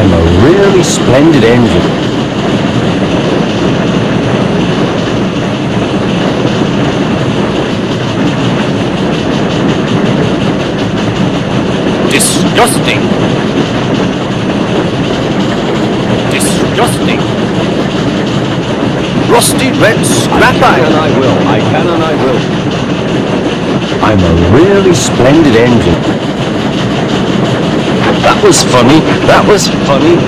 I'm a really splendid engine. Disgusting! Disgusting! Rusty red scrap iron! I can and I will. I'm a really splendid engine. That was funny. That was funny.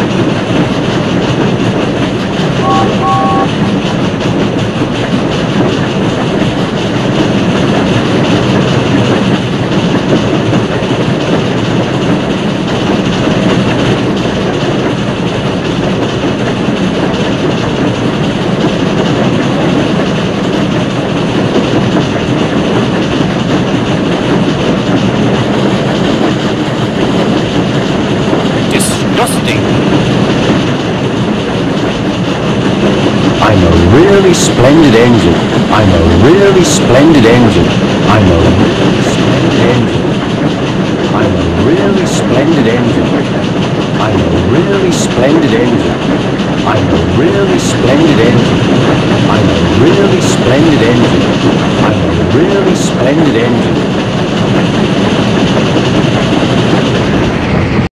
Disgusting! I'm a really splendid engine. I'm a really splendid engine. I'm a really splendid engine. I'm a really splendid engine. I'm a really splendid engine. I'm a really splendid engine. I'm a really splendid engine. I'm a really splendid engine.